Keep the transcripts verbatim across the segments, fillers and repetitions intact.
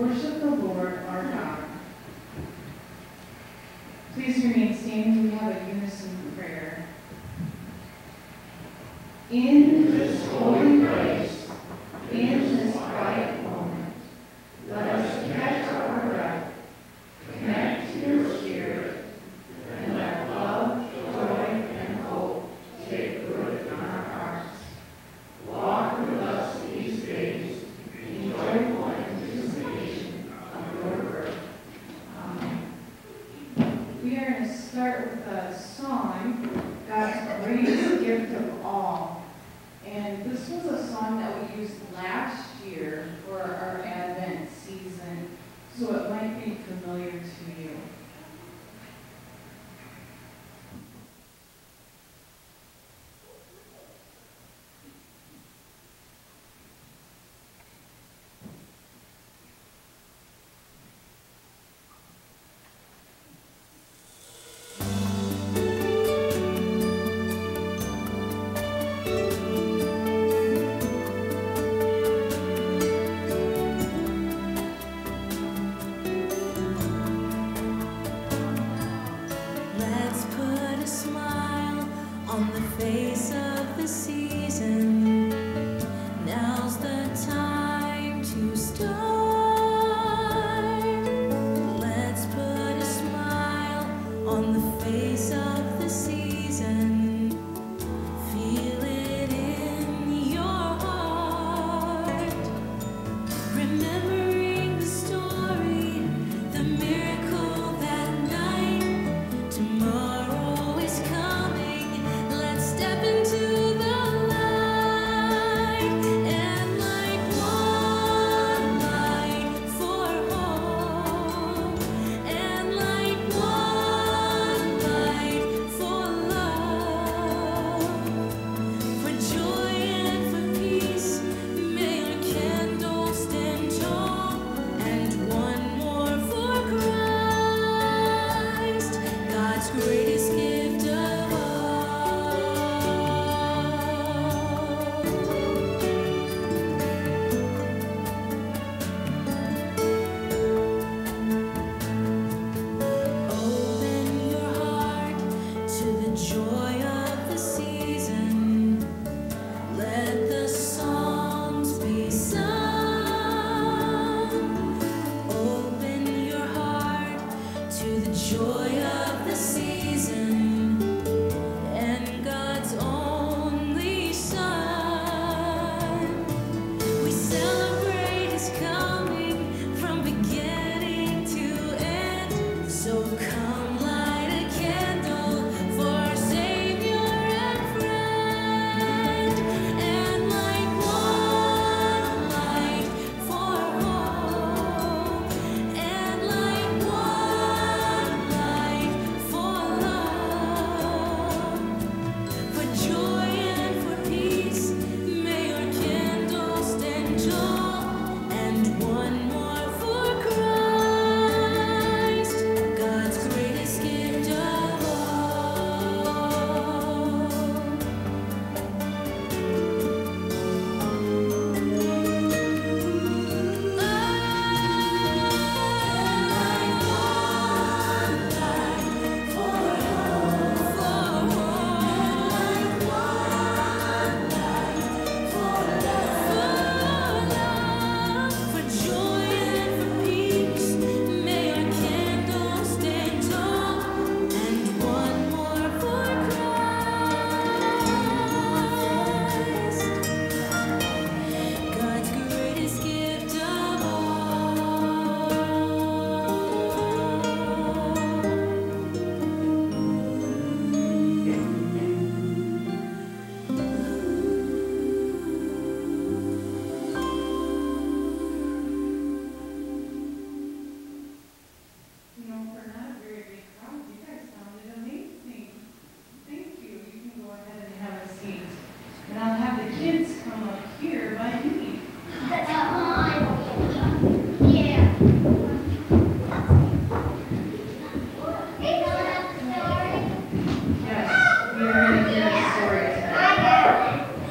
worship the Lord our God. Please remain standing. We have a unison prayer. In this holy place, in this quiet moment, let us catch our breath, connect to your spirit, and let love, joy, and hope take root in our hearts. Walk with us these days in joyful anticipation of your birth. Amen. We are going to start with a song, God's Greatest Gift of All. And this was a song that we used last year for our Advent season, so it might be familiar to you.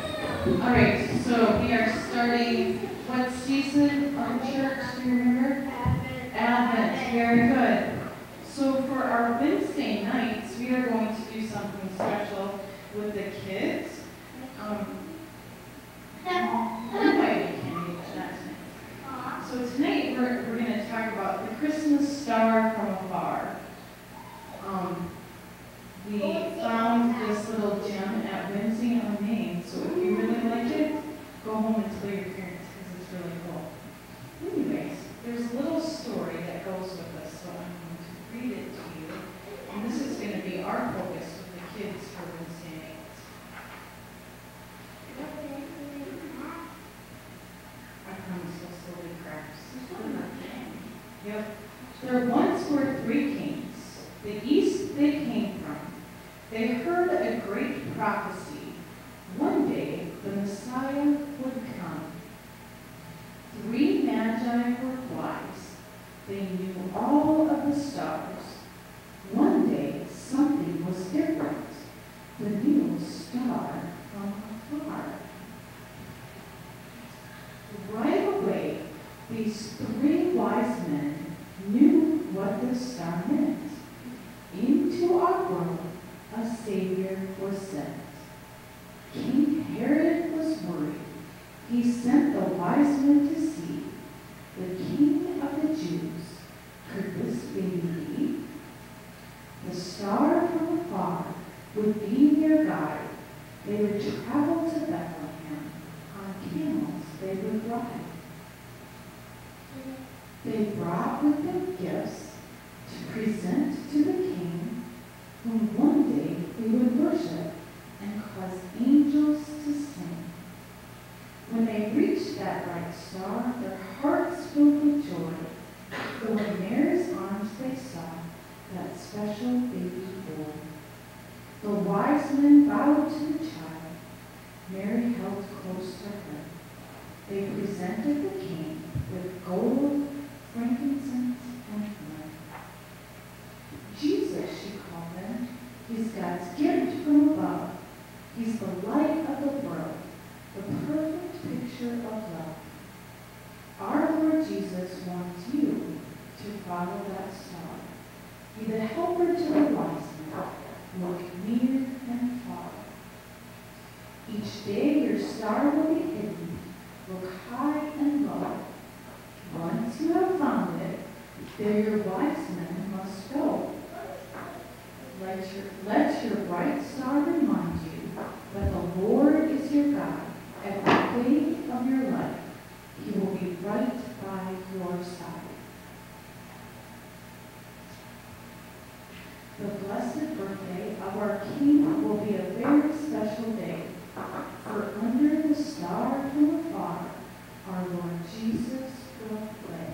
All right, so we are starting what season of church, do you remember? was sent. King Herod was worried. He sent the wise men to see the King of the Jews. Could this baby be? The star from afar would be their guide. They would travel to Bethlehem. On camels they would ride. They brought with them gifts to present to the King, whom one day they would worship and cause angels to sing. When they reached that bright star, their hearts filled with joy, for in Mary's arms they saw that special baby boy. The wise men bowed to the child. Mary held close to her. They presented the King with gold, frankincense, and myrrh. Jesus, she called him. He's God's gift from above. He's the light of the world, the perfect picture of love. Our Lord Jesus wants you to follow that star. Be the helper to the wise men. Look near and far. Each day your star will be hidden. Look high and low. Once you have found it, there your wise men must go. Let your, let your bright star remind you that the Lord is your God. Every day of your life, He will be right by your side. The blessed birthday of our King will be a very special day, for under the star from afar, our Lord Jesus will play.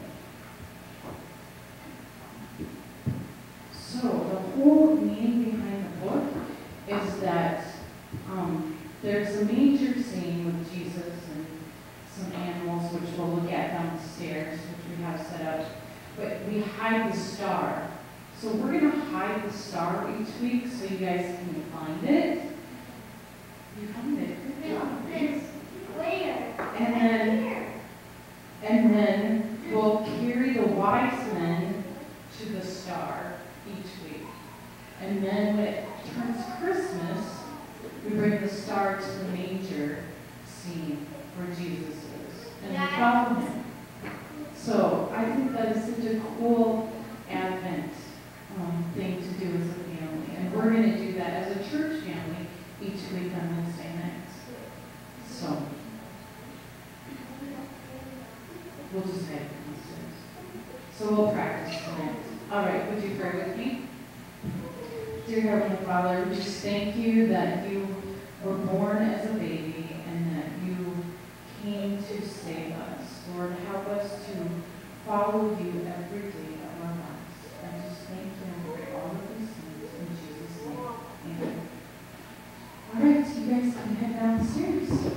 So the whole meaning behind the book is that um, there's a major scene with Jesus and some animals, which we'll look at downstairs, which we have set up. But we hide the star. So we're going to hide the star each week so you guys can find it. You found it. Good job. It's where? And then, and then we'll carry the wise men to the star each week. And then when it turns Christmas, we bring the star to the manger scene where Jesus is. And we follow him. So I think that is such a cool Advent um, thing to do as a family. And we're going to do that as a church family each week on Wednesday nights. So we'll just have it downstairs. So we'll practice tonight. All right, would you pray with me? Dear Heavenly Father, we just thank you that you were born as a baby and that you came to save us. Lord, help us to follow you every day of our lives. I just thank you and pray all of these things in Jesus' name. Amen. All right, you guys can head downstairs.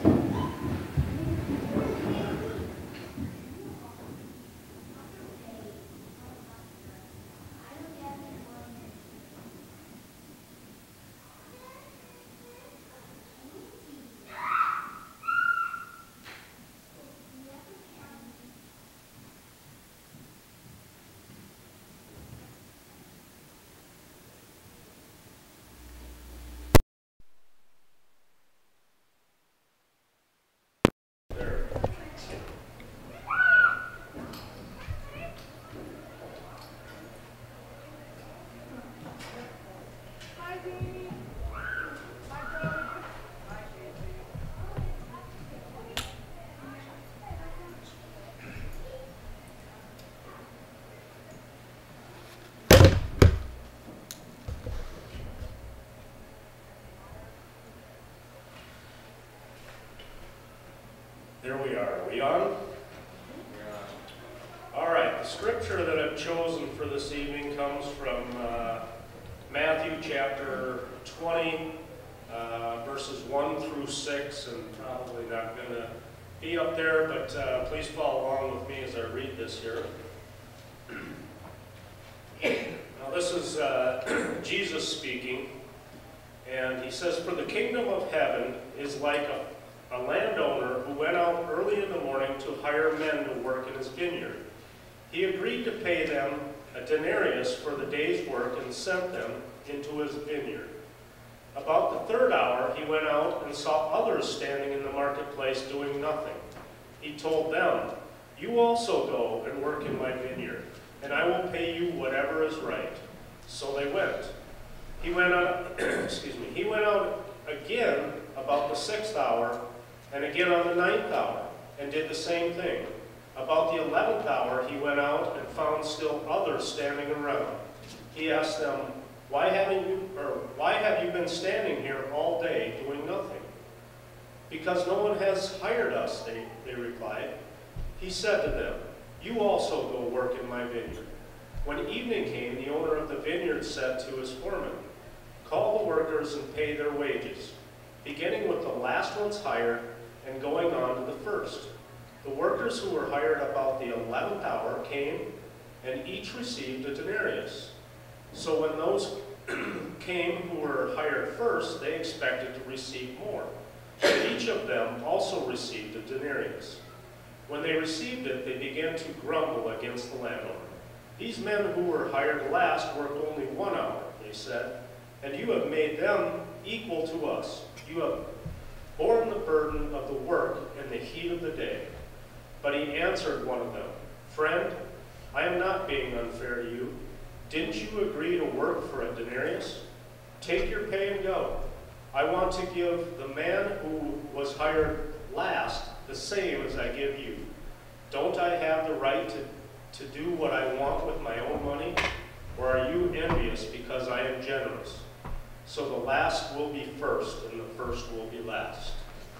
There we are. Are we on? All right. The scripture that I've chosen for this evening comes from uh, Matthew chapter twenty, uh, verses one through six, and probably not going to be up there, but uh, please follow along with me as I read this here. Now this is uh, Jesus speaking, and he says, "For the kingdom of heaven is like a A landowner who went out early in the morning to hire men to work in his vineyard. He agreed to pay them a denarius for the day's work and sent them into his vineyard. About the third hour, he went out and saw others standing in the marketplace doing nothing. He told them, "You also go and work in my vineyard, and I will pay you whatever is right." So they went. He went out, excuse me, he went out again about the sixth hour, and again on the ninth hour, and did the same thing. About the eleventh hour, he went out and found still others standing around. He asked them, Why haven't you, or why have you been standing here all day doing nothing? Because no one has hired us, they, they replied. He said to them, "You also go work in my vineyard." When evening came, the owner of the vineyard said to his foreman, "Call the workers and pay their wages, beginning with the last ones hired and going on to the first." The workers who were hired about the eleventh hour came, and each received a denarius. So when those came who were hired first, they expected to receive more. But each of them also received a denarius. When they received it, they began to grumble against the landowner. "These men who were hired last worked only one hour," they said, "and you have made them equal to us. You have borne the burden of the work in the heat of the day." But he answered one of them, "Friend, I am not being unfair to you. Didn't you agree to work for a denarius? Take your pay and go. I want to give the man who was hired last the same as I give you. Don't I have the right to, to do what I want with my own money? Or are you envious because I am generous? So the last will be first, and the first will be last."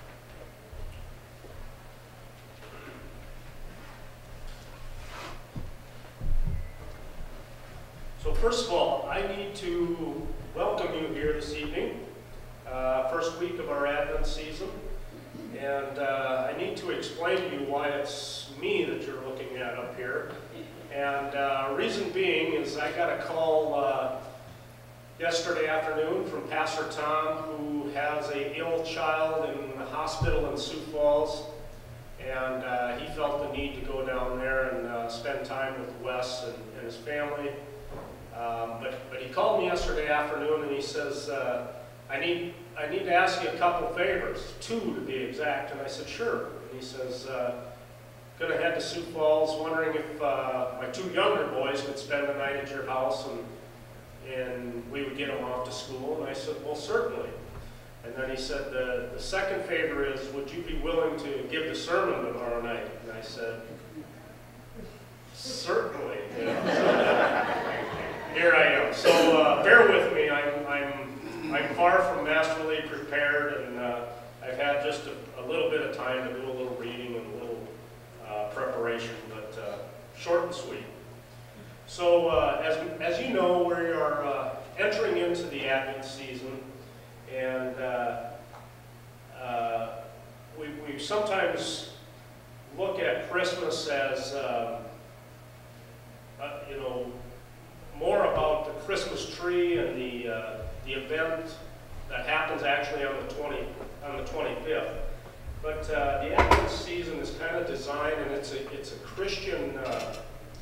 So first of all, I need to welcome you here this evening, uh, first week of our Advent season. And uh, I need to explain to you why it's me that you're looking at up here. And uh, reason being is I got a call uh, yesterday afternoon from Pastor Tom, who has a ill child in the hospital in Sioux Falls. And uh, he felt the need to go down there and uh, spend time with Wes and, and his family. Um, but, but he called me yesterday afternoon and he says, uh, I need I need to ask you a couple favors, two to be exact. And I said, sure. And he says, uh, going to head to Sioux Falls, wondering if uh, my two younger boys could spend the night at your house and, and we would get them off to school. And I said, well, certainly. And then he said, the, the second favor is, would you be willing to give the sermon tomorrow night? And I said, certainly. You know, so here I am. So uh, bear with me. I'm, I'm, I'm far from masterly prepared, and uh, I've had just a, a little bit of time to do a little reading and a little uh, preparation, but uh, short and sweet. So uh, as, as you know, we are uh, entering into the Advent season, and uh, uh, we, we sometimes look at Christmas as, um, uh, you know, more about the Christmas tree and the uh, the event that happens actually on the twenty on the twenty-fifth. But uh, the Advent season is kind of designed, and it's a it's a Christian uh,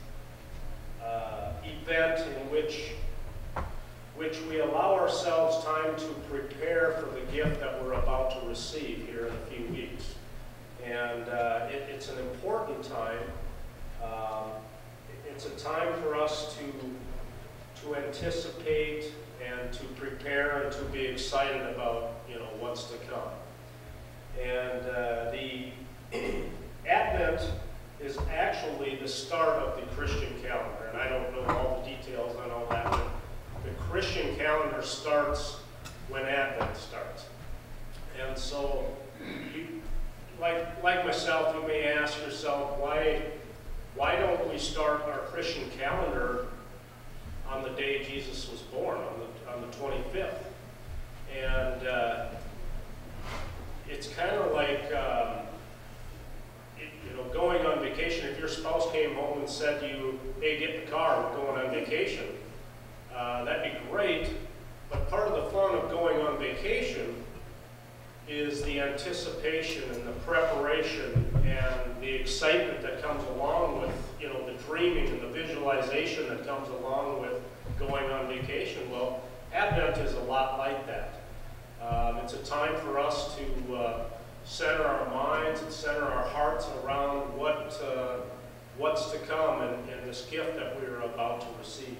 uh, event in which which we allow ourselves time to prepare for the gift that we're about to receive here in a few weeks. And uh, it, it's an important time. Um, it's a time for us to to anticipate and to prepare and to be excited about, you know, what's to come. And uh, the Advent is actually the start of the Christian calendar. And I don't know all the details on all that, but the Christian calendar starts when Advent starts. And so, you, like, like myself, you may ask yourself, why, why don't we start our Christian calendar on the day Jesus was born, on the, on the twenty-fifth? And uh, it's kind of like, um, it, you know, going on vacation. If your spouse came home and said to you, hey, get in the car, we're going on vacation, uh, that'd be great. But part of the fun of going on vacation is the anticipation and the preparation and the excitement that comes along with, you know, the dreaming and the visualization that comes along with going on vacation. Well, Advent is a lot like that. Um, it's a time for us to uh, center our minds and center our hearts around what uh, what's to come and, and this gift that we are about to receive.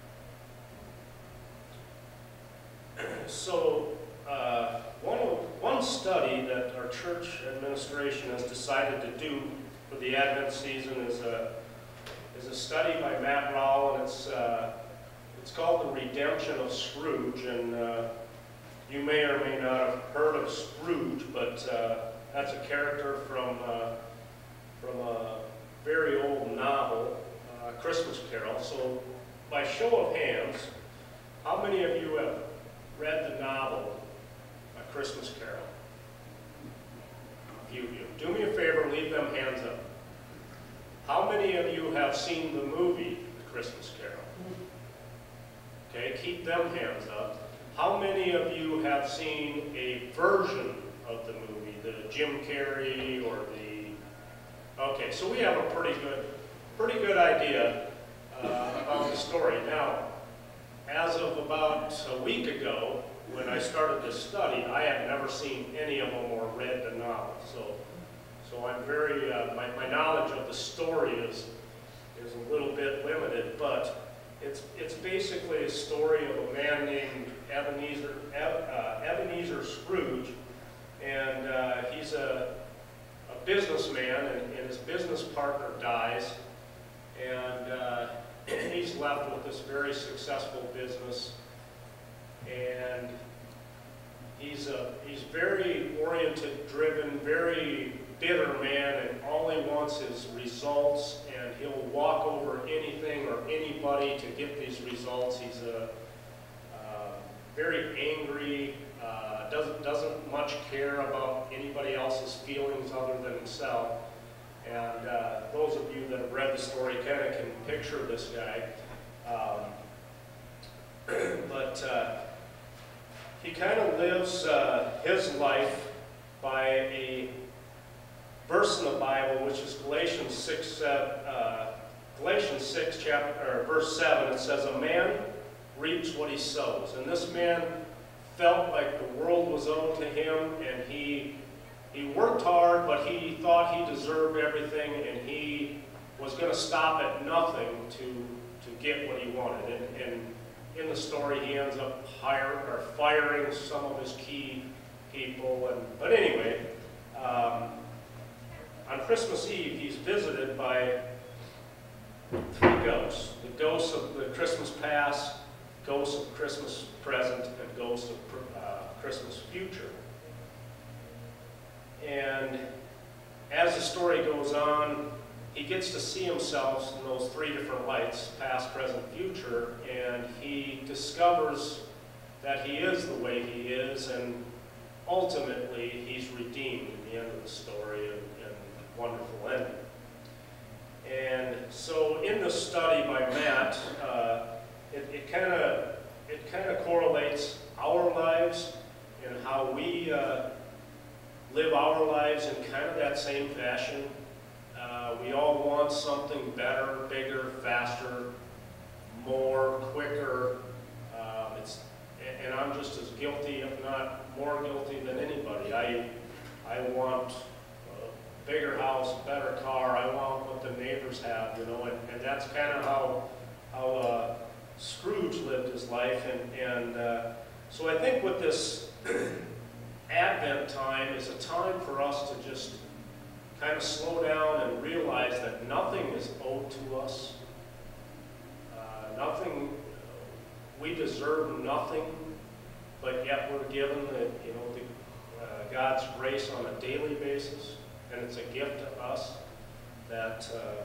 So, uh, one, one study that our church administration has decided to do for the Advent season is a, is a study by Matt Rowell, and it's, uh, it's called The Redemption of Scrooge. And uh, you may or may not have heard of Scrooge, but uh, that's a character from, uh, from a very old novel, uh, Christmas Carol. So, by show of hands, how many of you have read the novel, A Christmas Carol? A few of you. Do me a favor, leave them hands up. How many of you have seen the movie, A Christmas Carol? Okay, keep them hands up. How many of you have seen a version of the movie, the Jim Carrey or the... Okay, so we have a pretty good, pretty good idea uh, about the story. Now, as of about a week ago, when I started this study, I had never seen any of them or read the novel. So, so I'm very, uh, my, my knowledge of the story is, is a little bit limited, but it's, it's basically a story of a man named Ebenezer, uh, Ebenezer Scrooge, and uh, he's a, a businessman, and, and his business partner dies, and uh, he's left with this very successful business, and he's a he's very oriented, driven, very bitter man, and all he wants is results, and he'll walk over anything or anybody to get these results. He's a uh, very angry, uh, doesn't doesn't much care about anybody else's feelings other than himself. And uh, those of you that have read the story kind of can picture this guy. Um, but uh, he kind of lives uh, his life by a verse in the Bible, which is Galatians six, uh, Galatians six, chapter, or verse seven. It says, "A man reaps what he sows." And this man felt like the world was owed to him, and he He worked hard, but he thought he deserved everything, and he was going to stop at nothing to, to get what he wanted. And, and in the story, he ends up hire, or firing some of his key people. And, but anyway, um, on Christmas Eve, he's visited by three ghosts. The ghost of the Christmas past, ghost of Christmas present, and ghost of uh, Christmas future. And as the story goes on, he gets to see himself in those three different lights, past, present, future, and he discovers that he is the way he is, and ultimately he's redeemed in the end of the story, and, and wonderful ending. And so in the study by Matt, uh, it, it kind of it kind of correlates our lives and how we uh, live our lives in kind of that same fashion. Uh, we all want something better, bigger, faster, more, quicker. Um, it's, and I'm just as guilty, if not more guilty than anybody. I, I want a bigger house, a better car. I want what the neighbors have, you know. And, and that's kind of how how uh, Scrooge lived his life. And, and uh, so I think with this Advent time is a time for us to just kind of slow down and realize that nothing is owed to us. Uh, nothing, we deserve nothing, but yet we're given the, you know, the, uh, God's grace on a daily basis, and it's a gift to us that uh,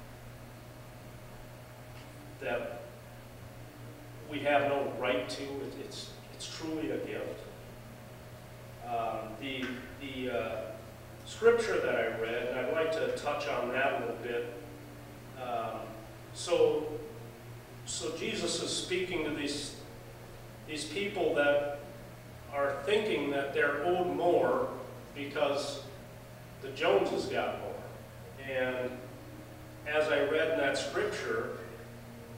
that we have no right to. It, it's it's truly a gift. Um, the the uh, scripture that I read, and I'd like to touch on that a little bit. Um, so, so Jesus is speaking to these these people that are thinking that they're owed more because the Joneses got more. And as I read in that scripture,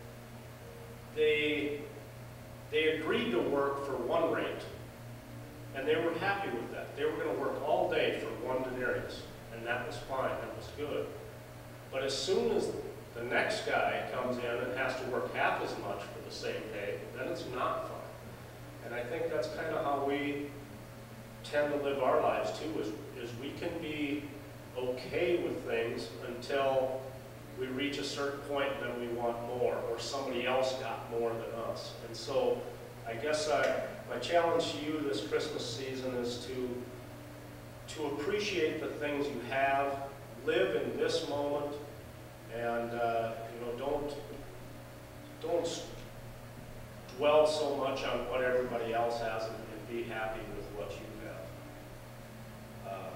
they they agreed to work for one rate. And they were happy with that. They were going to work all day for one denarius, and that was fine, that was good. But as soon as the next guy comes in and has to work half as much for the same pay, then it's not fun. And I think that's kind of how we tend to live our lives too, is, is we can be okay with things until we reach a certain point and then we want more, or somebody else got more than us. And so I guess I, my challenge to you this Christmas season is to, to appreciate the things you have, live in this moment, and uh, you know, don't, don't dwell so much on what everybody else has, and, and be happy with what you have. Um,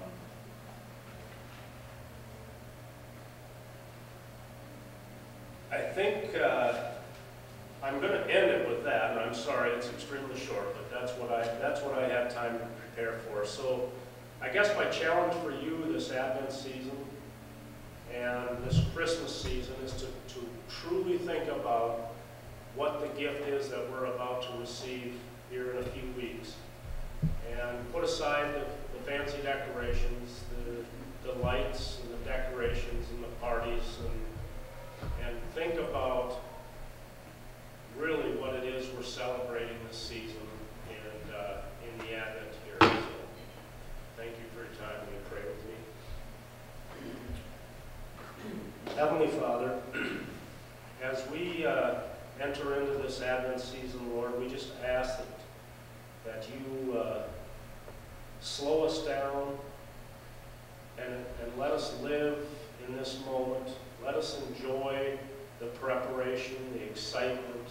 I think uh, I'm going to end it with that, and I'm sorry it's extremely short, but that's what I that's what I had time to prepare for. So I guess my challenge for you this Advent season and this Christmas season is to, to truly think about what the gift is that we're about to receive here in a few weeks, and put aside the, the fancy decorations, the, the lights and the decorations and the parties, and, and think about really what it is we're celebrating this season and uh, in the Advent here. So thank you for your time. Will you pray with me? Heavenly Father, as we uh, enter into this Advent season, Lord, we just ask that, that you uh, slow us down and, and let us live in this moment. Let us enjoy the preparation, the excitement,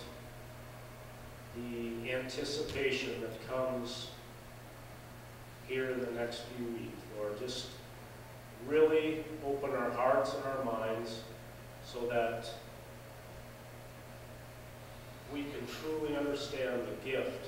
the anticipation that comes here in the next few weeks, Lord. Just really open our hearts and our minds so that we can truly understand the gift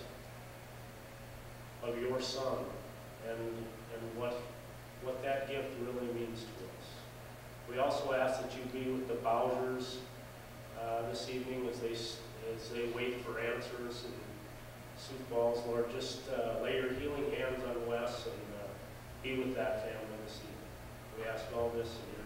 of your Son and, and what, what that gift really means to us. We also ask that you be with the Bowsers uh, this evening as they, as they wait for answers and Sioux Falls. Lord, just uh, lay your healing hands on Wes and uh, be with that family this evening. We ask all this in your